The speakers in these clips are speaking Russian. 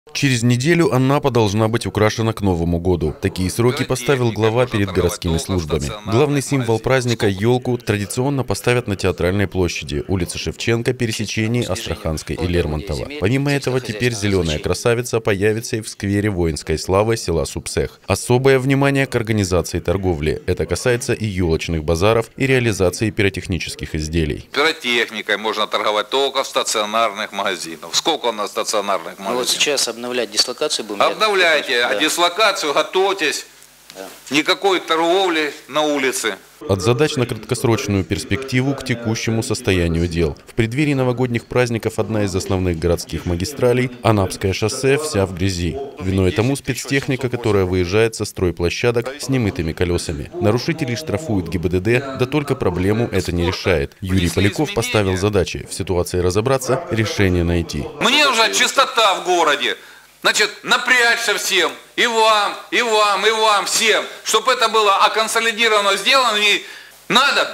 Через неделю Анапа должна быть украшена к Новому году. Такие сроки поставил глава перед городскими службами. Главный символ праздника – елку традиционно поставят на Театральной площади, улице Шевченко, пересечении Астраханской и Лермонтова. Помимо этого, теперь зеленая красавица появится и в сквере воинской славы села Супсех. Особое внимание к организации торговли. Это касается и елочных базаров, и реализации пиротехнических изделий. Пиротехникой можно торговать только в стационарных магазинах. Сколько у нас стационарных магазинов? Вот сейчас обновлять дислокацию будем. Обновляйте, да. Дислокацию, готовьтесь. Да. Никакой торговли на улице. От задач на краткосрочную перспективу к текущему состоянию дел. В преддверии новогодних праздников одна из основных городских магистралей – Анапское шоссе, вся в грязи. Виной тому спецтехника, которая выезжает со стройплощадок с немытыми колесами. Нарушителей штрафуют ГИБДД, да только проблему это не решает. Юрий Поляков поставил задачи: в ситуации разобраться, решение найти. Мне уже чистота в городе. Значит, напрячься всем, и вам, и вам, и вам, всем, чтобы это было оконсолидировано, сделано. И надо,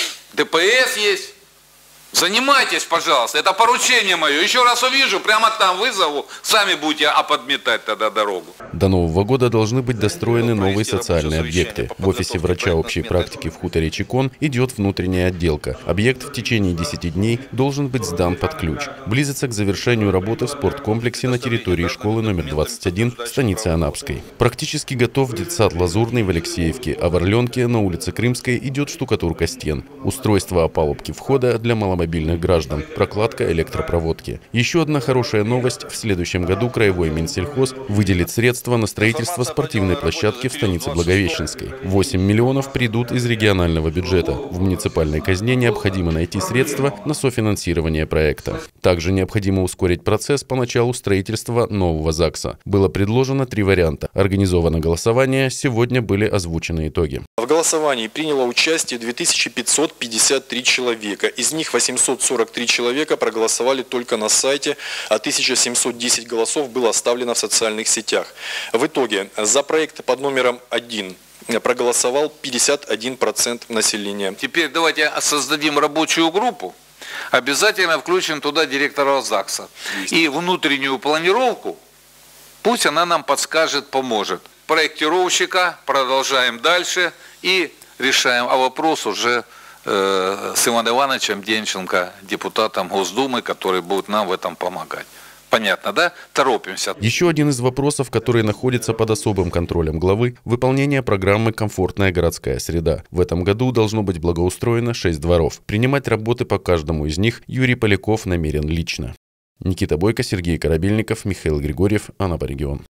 ДПС есть, занимайтесь, пожалуйста, это поручение мое. Еще раз увижу, прямо там вызову, сами будете подметать тогда дорогу. До Нового года должны быть достроены новые социальные объекты. В офисе врача общей практики в хуторе Чекон идет внутренняя отделка. Объект в течение 10 дней должен быть сдан под ключ. Близится к завершению работы в спорткомплексе на территории школы номер 21 в станице Анапской. Практически готов детсад Лазурный в Алексеевке, а в Орленке на улице Крымской идет штукатурка стен. Устройство опалубки входа для маломобильных граждан, прокладка электропроводки. Еще одна хорошая новость: в следующем году краевой Минсельхоз выделит средства на строительство спортивной площадки в станице Благовещенской. 8 миллионов придут из регионального бюджета. В муниципальной казне необходимо найти средства на софинансирование проекта. Также необходимо ускорить процесс по началу строительства нового ЗАГСа. Было предложено 3 варианта. Организовано голосование, сегодня были озвучены итоги. В голосовании приняло участие 2553 человека. Из них 843 человека проголосовали только на сайте, а 1710 голосов было оставлено в социальных сетях. В итоге за проект под номером 1 проголосовал 51% населения. Теперь давайте создадим рабочую группу, обязательно включим туда директора ЗАГСа. И внутреннюю планировку пусть она нам подскажет, поможет. Проектировщика продолжаем дальше и решаем, а вопрос уже с Иваном Ивановичем Денченко, депутатом Госдумы, который будет нам в этом помогать. Понятно, да? Торопимся. Еще один из вопросов, который находится под особым контролем главы – выполнение программы «Комфортная городская среда». В этом году должно быть благоустроено 6 дворов. Принимать работы по каждому из них Юрий Поляков намерен лично. Никита Бойко, Сергей Корабельников, Михаил Григорьев, Анапа регион.